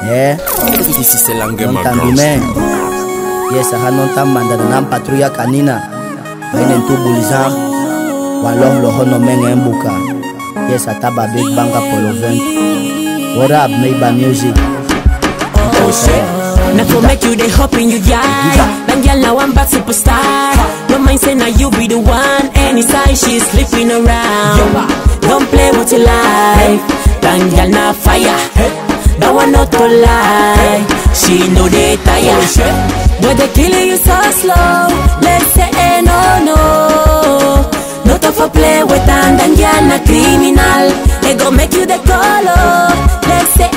This is the Langema Tambime. Yes, I non tambanda na patrouilla canina. Bainen tu bulizar. Walong lo hono menga embuka. Yes, ataba big banga polo vent. What up, Mayba music? Oh shit. Now to make you they hop in you yeah. Then girl now I'm back superstar. No mind say now you be the one. Anytime she's sleeping around. Don't play with your life. Then girl now fire. That one not to lie. She know they tired. But they killing you so slow. Let's say no. Not of a play with and girl na criminal. They gon' make you the color. Let's say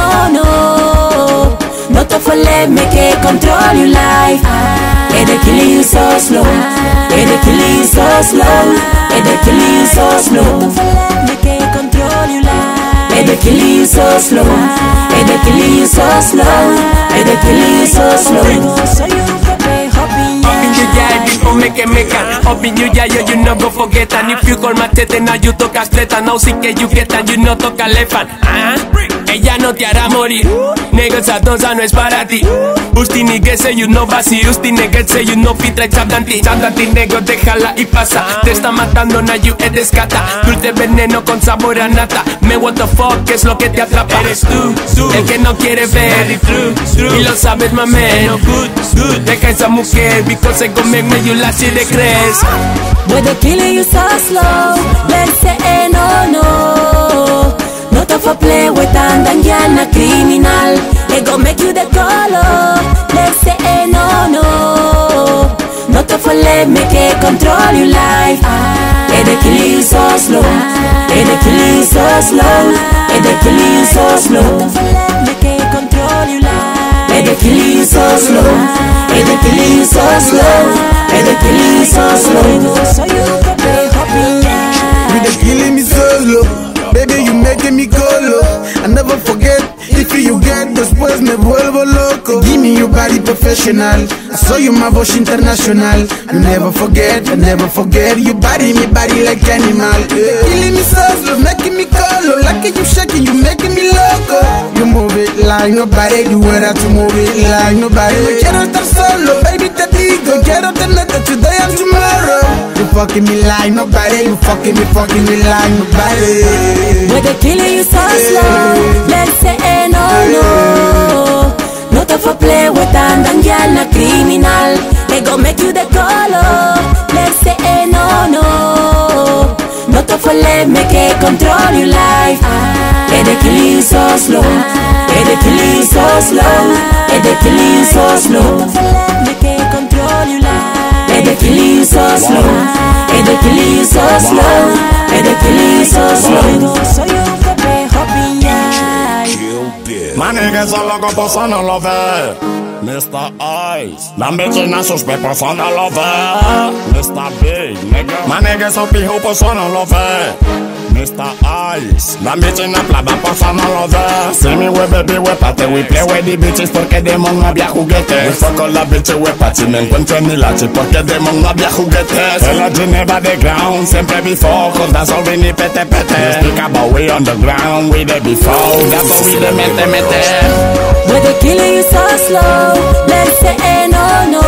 no. Not of a let make it control your life. And they killing you so slow. And they killing you so slow. And they killing you so slow. Not of a let make it control your life. And they killing you so slow. And they killing you so slow. And they killing you so slow. So you prepare hopping yeah. Make it up in you, yeah, you no go forget. And if you call my tete, now you toca atleta. Now sí que you get and you no toca lefan. Ella no te hará morir. Esa dosa no es para ti. Usti ni que se you no vacío. Usti ni que se you no fitra exabdanti. Chandanti negro, déjala y pasa. Te está matando, na you eres cata. Dulce veneno con sabor a nata. Me what the fuck, ¿qué es lo que te atrapa? Eres tú, el que no quiere ver. Y lo sabes, mame. Deja esa mujer, because se come you la si le crees. But they killing you so slow. Let's say no. Not of a play with and girl na criminal. They gon' make you the color. Let's say no. Not of a let make it control your life. And they killing you so slow. And they killing you so slow. And they killing you so slow. Not of a let make it control your life. And they killing you so slow. And they killing you so slow. And they killing you so slow. So you prepare hopping yeah. They killing me so slow. Baby, you making me go low. I never forget. If you get después me vuelvo loco. Give me your body professional. I saw you my voice international. You never forget, I never forget. You body me body like animal. Killing me so slow, making me color. Like you shaking, you making me loco. You move it like nobody. Do it how to move it like nobody. Me quiero estar solo, baby te digo. Quiero tenerte today and tomorrow. You fucking me like nobody. You fucking me like nobody. But they killing you so slow. Let's say no. Not of a play with and girl na criminal. They gon' make you the color. Let's say no. Not of a let make it control your life. And they killing you so slow. And they killing you so slow. And they killing you so slow. Not of a let make it control your life. And they killing you so slow. And they killing you so slow. And they killing you so slow. So you prepare hopping yeah. My niggas are loco por no lo ve. Mr. Ice, la bitch na sus pepos on no lo ve. Mr. Big, nigga. My niggas so pijo por no lo ve. Mr. Ice, la bitch na plaba por no lo ve. See me we baby we pate, we play with the bitches porque demo no había juguetes. We fuck all la bitch we pati, me encuentro en mi lachi porque demo no había juguetes. El la Geneva de ground, siempre before, cause that's all we need pete. We speak about we on the ground, we there before, that's all we there mete. But they killing you so slow. Let's say no.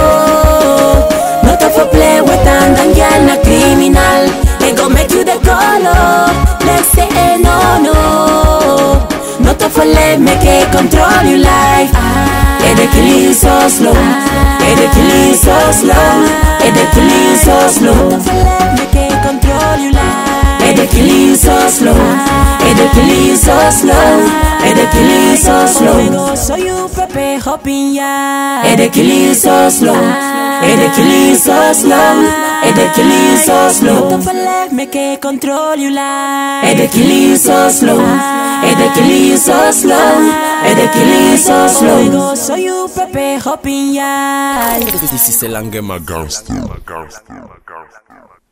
Not of a play with and girl na criminal. They gon' make you the color. Let's say no. Not of a let make it control your life. And they killing you so slow. And they killing you so slow. And they killing you so slow. Not of a let make it control your life. And they killing you so slow. And they killing you so slow. And they killing you so slow. So you prepare hopping yeah. And they killing you so slow. And they killing you so slow. And they killing you so slow. Not of a let make it control your life. And they killing you so slow. And they killing you so slow. And they killing you so slow. So you prepare hopping yeah. This is the Langema girls.